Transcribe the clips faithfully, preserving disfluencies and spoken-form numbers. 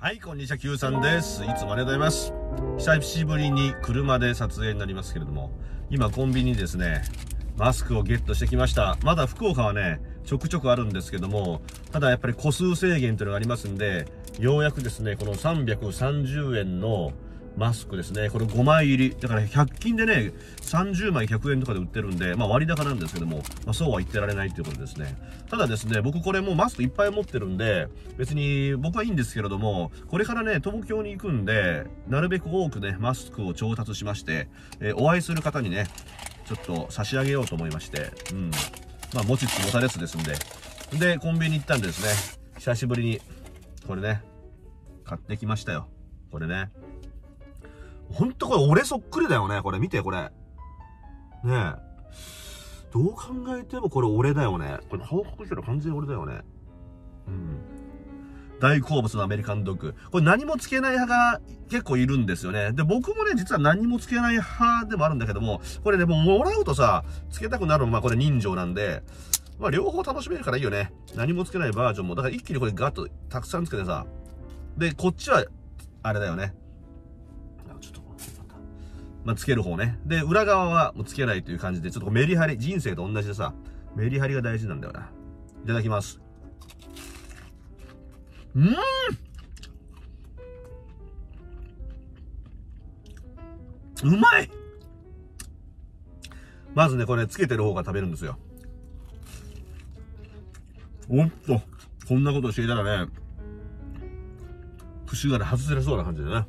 はい、こんにちは、Q さんです。いつもありがとうございます。久しぶりに車で撮影になりますけれども、今コンビニにですね、マスクをゲットしてきました。まだ福岡はね、ちょくちょくあるんですけども、ただやっぱり個数制限というのがありますんで、ようやくですね、このさんびゃくさんじゅうえんのマスクですね、これごまい入り。だからひゃく均でね、さんじゅうまいひゃくえんとかで売ってるんで、まあ割高なんですけども、まあそうは言ってられないということですね。ただですね、僕これもうマスクいっぱい持ってるんで、別に僕はいいんですけれども、これからね、東京に行くんで、なるべく多くね、マスクを調達しまして、えー、お会いする方にね、ちょっと差し上げようと思いまして、うん。まあ持ちつ持たれつですんで。で、コンビニ行ったんでですね、久しぶりに、これね、買ってきましたよ。これね。ほんとこれ俺そっくりだよね。これ見てこれ。ねえ。どう考えてもこれ俺だよね。これ報告したら完全に俺だよね。うん。大好物のアメリカンドッグ。これ何もつけない派が結構いるんですよね。で、僕もね、実は何もつけない派でもあるんだけども、これね、もうもらうとさ、つけたくなるのまあこれ人情なんで、まあ両方楽しめるからいいよね。何もつけないバージョンも。だから一気にこれガッとたくさんつけてさ。で、こっちは、あれだよね。ちょっと、まあ、つける方ね。で、裏側はもうつけないという感じで、ちょっとメリハリ、人生と同じでさ、メリハリが大事なんだよな。いただきます。うーんうまい。まずね、これつけてる方が食べるんですよ。おっと、こんなことしていたらね、串がね、外せれそうな感じでね。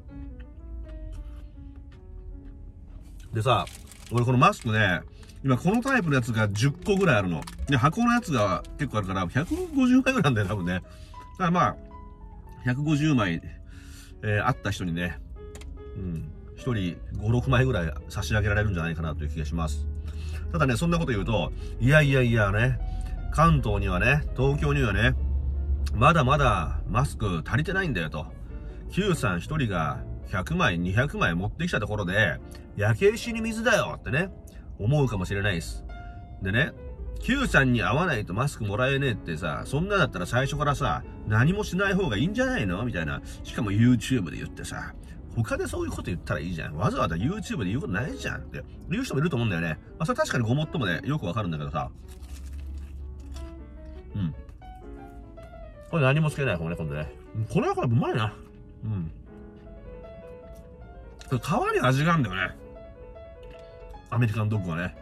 でさ、俺このマスクね、今このタイプのやつがじゅっこぐらいあるの。で、箱のやつが結構あるから、ひゃくごじゅうまいぐらいなんだよ、多分ね。だからまあ、ひゃくごじゅうまい、えー、あった人にね、うん、ひとりご、ろくまいぐらい差し上げられるんじゃないかなという気がします。ただね、そんなこと言うと、いやいやいやね、関東にはね、東京にはね、まだまだマスク足りてないんだよと。Q さんひとりがひゃくまい、にひゃくまい持ってきたところで、焼け石に水だよってね、思うかもしれないです。でね、Q さんに会わないとマスクもらえねえってさ、そんなだったら最初からさ、何もしない方がいいんじゃないのみたいな。しかも YouTube で言ってさ、他でそういうこと言ったらいいじゃん。わざわざ YouTube で言うことないじゃんって言う人もいると思うんだよね。まあそれ確かにごもっともね、よくわかるんだけどさ。うん。これ何もつけない方ね、今度ね。これはこれうまいな。うん。皮に味があるんだよね。アメリカンドッグはね。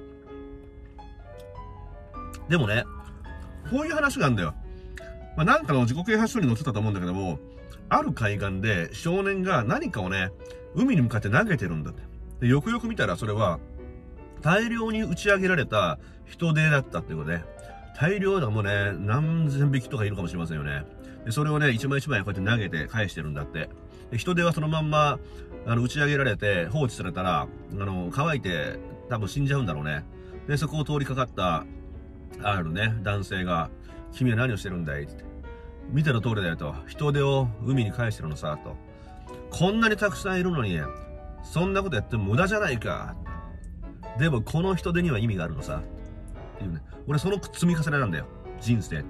でもね、こういう話があるんだよ。まあ、なんかの自己啓発書に載ってたと思うんだけども、ある海岸で少年が何かをね、海に向かって投げてるんだって。で、よくよく見たらそれは、大量に打ち上げられた人手だったっていうことで、大量だもうね、何千匹とかいるかもしれませんよね。で、それをね、一枚一枚こうやって投げて返してるんだって。で、人手はそのまんま、あの、打ち上げられて放置されたら、あの、乾いて多分死んじゃうんだろうね。で、そこを通りかかった、あるね、男性が、君は何をしてるんだいって。見ての通りだよと。人手を海に返してるのさ、と。こんなにたくさんいるのに、そんなことやっても無駄じゃないか。でも、この人手には意味があるのさ。っていうね。俺その積み重ねなんだよ。人生って。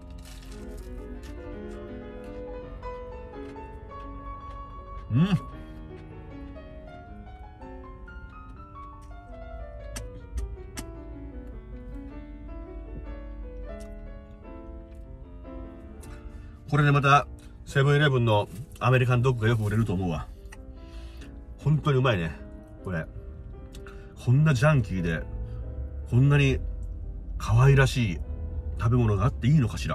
うん。これでまた、セブンイレブンのアメリカンドッグがよく売れると思うわ。本当にうまいね。これ。こんなジャンキーで、こんなに可愛らしい食べ物があっていいのかしら。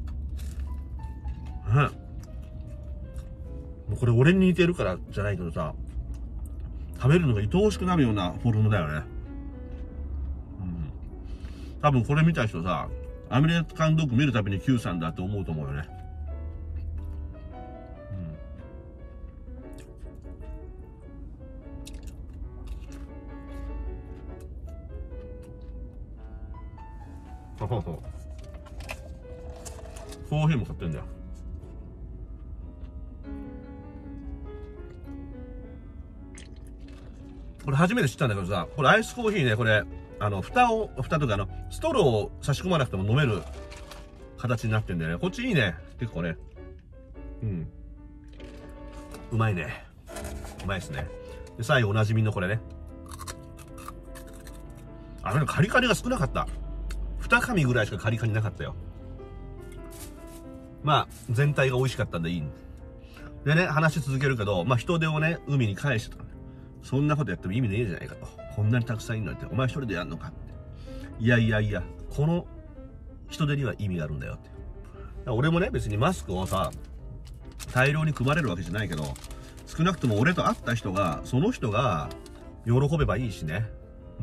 うん。もうこれ俺に似てるからじゃないけどさ、食べるのが愛おしくなるようなフォルムだよね。うん。多分これ見た人さ、アメリカンドッグ見るたびに Q さんだって思うと思うよね。そうそう。コーヒーも買ってんだよ。これ初めて知ったんだけどさ、これアイスコーヒーね、これ、あの、蓋を、蓋とかあの、ストローを差し込まなくても飲める形になってんだよね。こっちいいね。結構ね。 うんうまいね、うまいですね。で最後おなじみのこれね、あれカリカリが少なかった。に噛みぐらいしかカリカリなかったよ。まあ全体が美味しかったんでいいんでね、話し続けるけど、まあ人手をね海に返してた。そんなことやっても意味ねえじゃないかと。こんなにたくさんいるのにって、お前一人でやんのかって。いやいやいや、この人手には意味があるんだよって。俺もね、別にマスクをさ、大量に配れるわけじゃないけど、少なくとも俺と会った人が、その人が喜べばいいしね。うん。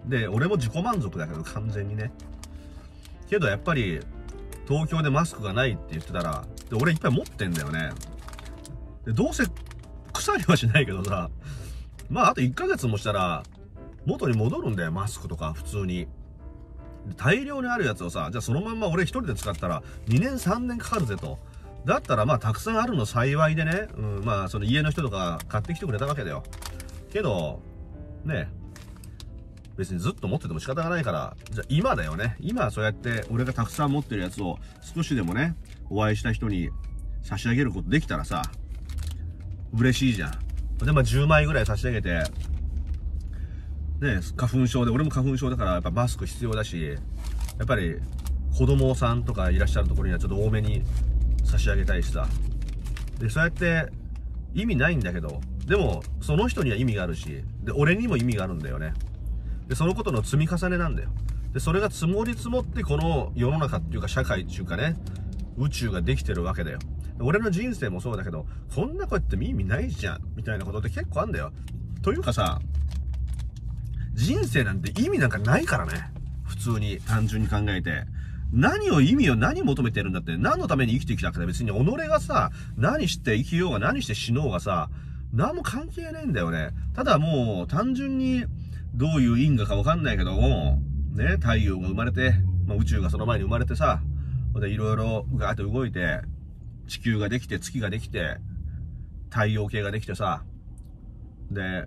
で、俺も自己満足だけど、完全にね。けどやっぱり、東京でマスクがないって言ってたら、で俺いっぱい持ってんだよね。で、どうせ腐りはしないけどさ、まああといっかげつもしたら、元に戻るんだよ、マスクとか普通に。大量にあるやつをさ、じゃあそのまんま俺一人で使ったらにねんさんねんかかるぜと。だったらまあたくさんあるの幸いでね、うん、まあその家の人とか買ってきてくれたわけだよ。けど、ね、別にずっと持ってても仕方がないから、じゃあ今だよね。今そうやって俺がたくさん持ってるやつを少しでもね、お会いした人に差し上げることできたらさ、嬉しいじゃん。で、まあじゅうまいぐらい差し上げて、ね、花粉症で、俺も花粉症だからやっぱマスク必要だし、やっぱり子供さんとかいらっしゃるところにはちょっと多めに差し上げたいしさ。で、そうやって意味ないんだけど、でもその人には意味があるし、で、俺にも意味があるんだよね。で、そのことの積み重ねなんだよ。で、それが積もり積もってこの世の中っていうか社会っていうかね、宇宙ができてるわけだよ。俺の人生もそうだけど、こんなことやって意味ないじゃんみたいなことって結構あんだよ。というかさ、人生なんて意味なんかないからね。普通に単純に考えて。何を意味を何求めてるんだって、何のために生きてきたか別に己がさ、何して生きようが何して死のうがさ、何も関係ないんだよね。ただもう単純にどういう因果かわかんないけども、ね、太陽が生まれて、まあ、宇宙がその前に生まれてさ、でいろいろガーッと動いて、地球ができて月ができて、太陽系ができてさ、で、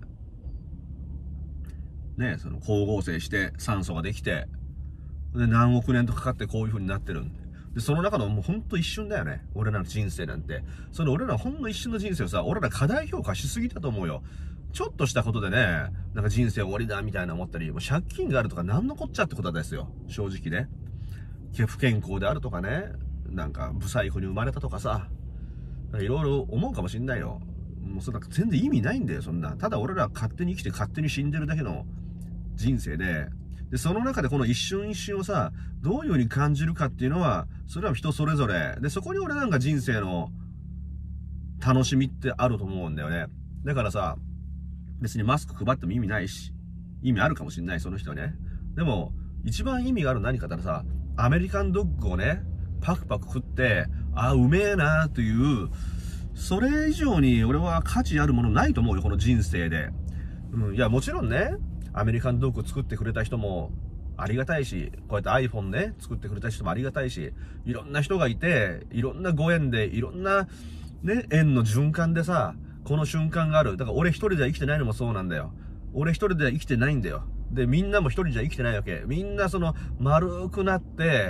ね、その光合成して酸素ができて、で何億年とかかってこういう風になってるんで、その中のもうほんと一瞬だよね、俺らの人生なんて。その俺らほんの一瞬の人生をさ、俺ら過大評価しすぎたと思うよ。ちょっとしたことでね、なんか人生終わりだみたいな思ったり、もう借金があるとか何のこっちゃってことですよ、正直ね。不健康であるとかね、なんか不細工に生まれたとかさ、いろいろ思うかもしんないよ。もうそんな全然意味ないんだよ、そんな。ただ俺ら勝手に生きて勝手に死んでるだけの人生で、で、その中でこの一瞬一瞬をさ、どういう風に感じるかっていうのは、それは人それぞれ。で、そこに俺なんか人生の楽しみってあると思うんだよね。だからさ、別にマスク配っても意味ないし、意味あるかもしんない、その人はね。でも、一番意味がある何かってさ、アメリカンドッグをね、パクパク食って、あ、うめえなーという、それ以上に俺は価値あるものないと思うよ、この人生で。うん、いや、もちろんね、アメリカンドッグ作ってくれた人もありがたいし、こうやって iPhone ね、作ってくれた人もありがたいし、いろんな人がいて、いろんなご縁で、いろんなね、縁の循環でさ、この瞬間がある。だから俺一人では生きてないのもそうなんだよ。俺一人では生きてないんだよ。で、みんなも一人じゃ生きてないわけ。みんなその、丸くなって、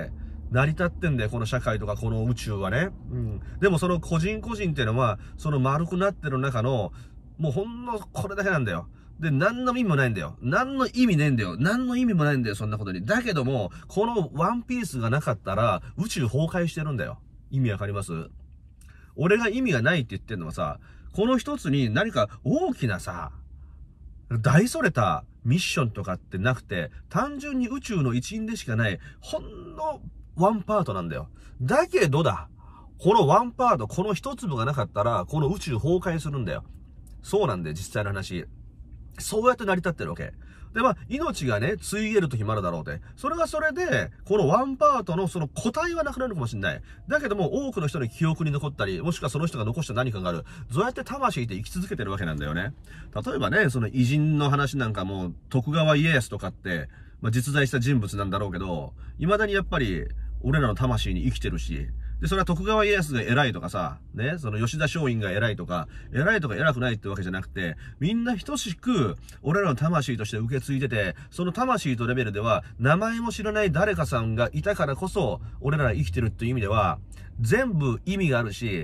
成り立ってんだよ、この社会とかこの宇宙はね。うん。でもその個人個人っていうのは、その丸くなってる中の、もうほんのこれだけなんだよ。で、何の意味もないんだよ。何の意味ねえんだよ。何の意味もないんだよ、そんなことに。だけども、このワンピースがなかったら、宇宙崩壊してるんだよ。意味わかります？俺が意味がないって言ってんのはさ、この一つに何か大きなさ、大それたミッションとかってなくて、単純に宇宙の一員でしかない、ほんのワンパートなんだよ。だけどだ、このワンパート、この一粒がなかったら、この宇宙崩壊するんだよ。そうなんだよ、実際の話。そうやって成り立ってるわけ。で、まあ、命がね、ついえる時もあるだろうって。それはそれで、このワンパートのその個体はなくなるかもしれない。だけども、多くの人の記憶に残ったり、もしくはその人が残した何かがある。そうやって魂って生き続けてるわけなんだよね。例えばね、その偉人の話なんかも、徳川家康とかって、まあ、実在した人物なんだろうけど、未だにやっぱり、俺らの魂に生きてるし、で、それは徳川家康が偉いとかさ、ね、その吉田松陰が偉いとか、偉いとか偉くないってわけじゃなくて、みんな等しく、俺らの魂として受け継いでて、その魂とレベルでは、名前も知らない誰かさんがいたからこそ、俺らが生きてるっていう意味では、全部意味があるし、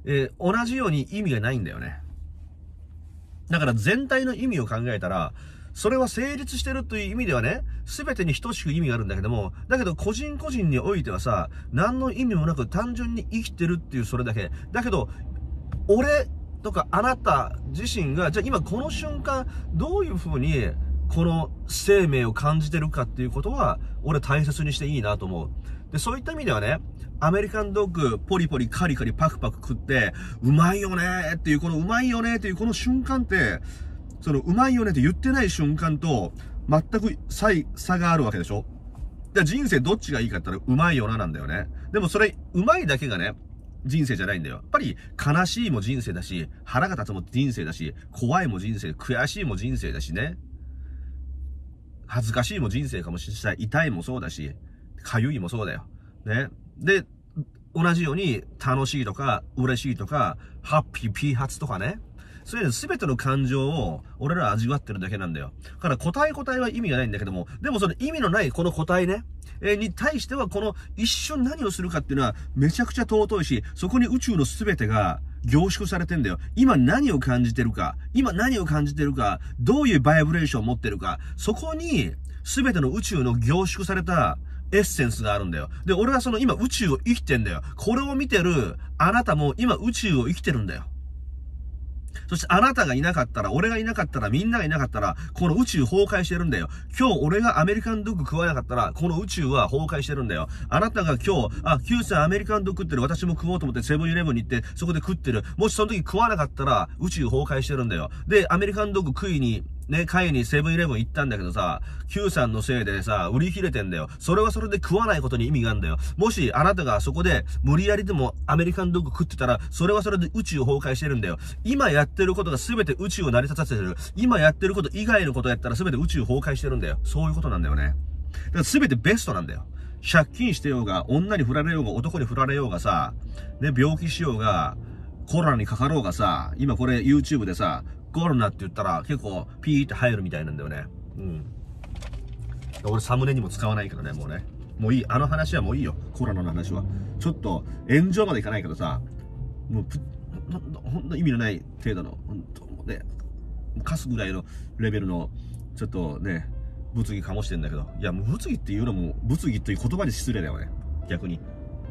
えー、同じように意味がないんだよね。だから全体の意味を考えたら、それは成立してるという意味ではね、すべてに等しく意味があるんだけども、だけど個人個人においてはさ、何の意味もなく単純に生きてるっていうそれだけ。だけど、俺とかあなた自身が、じゃあ今この瞬間、どういう風にこの生命を感じてるかっていうことは、俺大切にしていいなと思う。で、そういった意味ではね、アメリカンドッグ、ポリポリカリカリパクパク食って、うまいよねーっていう、このうまいよねーっていうこの瞬間って、そのうまいよねって言ってない瞬間と、全く差差があるわけでしょ。じゃあ人生どっちがいいかって言ったら、うまいよななんだよね。でもそれ、うまいだけがね、人生じゃないんだよ。やっぱり悲しいも人生だし、腹が立つも人生だし、怖いも人生、悔しいも人生だしね。恥ずかしいも人生かもしれない。痛いもそうだし、かゆいもそうだよ。ね。で、同じように楽しいとか、嬉しいとか、ハッピー、ピーハツとかね。そういう全ての感情を俺らは味わってるだけなんだよ。だから答え答えは意味がないんだけども、でもその意味のないこの答えね、えー、に対してはこの一瞬何をするかっていうのはめちゃくちゃ尊いし、そこに宇宙の全てが凝縮されてんだよ。今何を感じてるか、今何を感じてるか、どういうバイブレーションを持ってるか、そこに全ての宇宙の凝縮されたエッセンスがあるんだよ。で、俺はその今宇宙を生きてんだよ。これを見てるあなたも今宇宙を生きてるんだよ。そしてあなたがいなかったら、俺がいなかったら、みんながいなかったら、この宇宙崩壊してるんだよ。今日俺がアメリカンドッグ食わなかったら、この宇宙は崩壊してるんだよ。あなたが今日、あ、Qさんアメリカンドッグ食ってる、私も食おうと思ってセブンイレブンに行って、そこで食ってる。もしその時食わなかったら、宇宙崩壊してるんだよ。で、アメリカンドッグ食いに、ね、買いにセブンイレブン行ったんだけどさ、Qさんのせいでさ、売り切れてんだよ。それはそれで食わないことに意味があるんだよ。もしあなたがそこで無理やりでもアメリカンドッグ食ってたら、それはそれで宇宙崩壊してるんだよ。今やってることが全て宇宙を成り立たせてる。今やってること以外のことやったら全て宇宙崩壊してるんだよ。そういうことなんだよね。だから全てベストなんだよ。借金してようが、女に振られようが、男に振られようがさ、ね、病気しようが、コロナにかかろうがさ、今これ YouTube でさ、コロナって言ったら結構ピーって入るみたいなんだよね。うん。俺サムネにも使わないけどね、もうね。もういい。あの話はもういいよ。コロナの話は。ちょっと炎上までいかないけどさ、もうぷ、ほんと意味のない程度の、ほんとね、カスぐらいのレベルの、ちょっとね、物議かもしてんだけど。いや、もう物議っていうのも、物議という言葉に失礼だよね。逆に。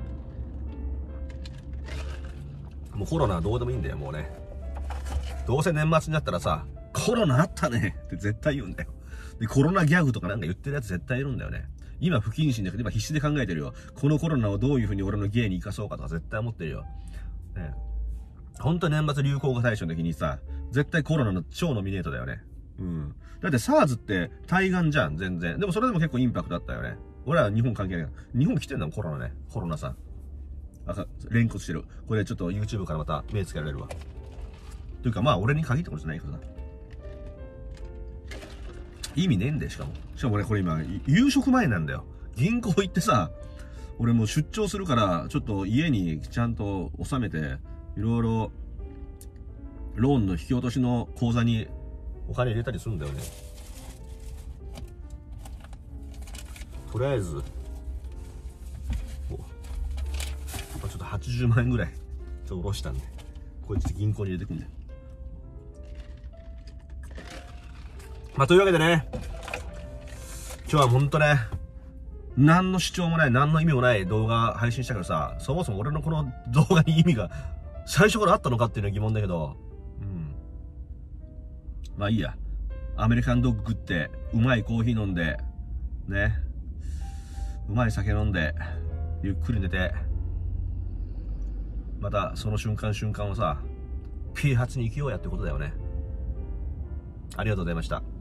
もうコロナはどうでもいいんだよ、もうね。どうせ年末になったらさ、コロナあったねって絶対言うんだよ。で、コロナギャグとかなんか言ってるやつ絶対いるんだよね。今不謹慎だけど、今必死で考えてるよ。このコロナをどういう風に俺の芸に生かそうかとか絶対思ってるよ。ね。ほんと年末流行語大賞の時にさ、絶対コロナの超ノミネートだよね。うん。だって SARS って対岸じゃん、全然。でもそれでも結構インパクトだったよね。俺は日本関係ない。日本来てんだもん、コロナね。コロナさん。あ、連呼してる。これちょっと YouTube からまた目つけられるわ。というかまあ俺に限ったことじゃないけどな。意味ねえんだよ、しかも。しかも俺これ今、夕食前なんだよ。銀行行ってさ、俺もう出張するから、ちょっと家にちゃんと納めて、いろいろ、ローンの引き落としの口座にお金入れたりするんだよね。とりあえず、おちょっとはちじゅうまんえんぐらい、ちょっと下ろしたんで、こいつ銀行に入れてくんだよ。まあ、というわけでね、今日はほんとね、何の主張もない、何の意味もない動画配信したけどさ、そもそも俺のこの動画に意味が最初からあったのかっていうのは疑問だけど、うん。まあいいや。アメリカンドッグ食って、うまいコーヒー飲んで、ね。うまい酒飲んで、ゆっくり寝て、またその瞬間瞬間をさ、ピーハツに生きようやってことだよね。ありがとうございました。